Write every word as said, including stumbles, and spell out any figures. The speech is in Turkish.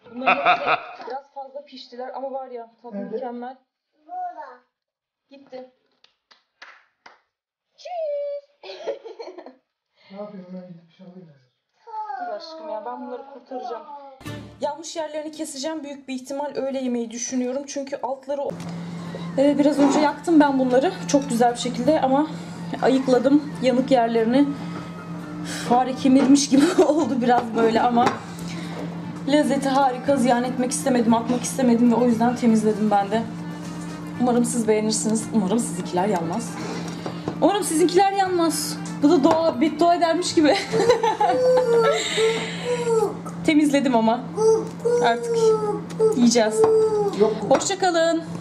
Bunların hepsi biraz fazla piştiler ama var ya tadı Evet. mükemmel. Gitti. Cheese. Ne yapayım, ben gidip bir şey alayım. Dur aşkım ya, ben bunları kurtaracağım. Yanlış yerlerini keseceğim. Büyük bir ihtimal öyle yemeyi düşünüyorum. Çünkü altları... Ee, biraz önce yaktım ben bunları. Çok güzel bir şekilde ama ayıkladım yanık yerlerini. Fare kemirmiş gibi oldu biraz böyle ama lezzeti harika. Ziyan etmek istemedim, atmak istemedim ve o yüzden temizledim ben de. Umarım siz beğenirsiniz. Umarım sizinkiler yanmaz. Umarım sizinkiler yanmaz. Bu da doğa, beddua edermiş gibi. Temizledim ama. Artık yiyeceğiz. Hoşça kalın.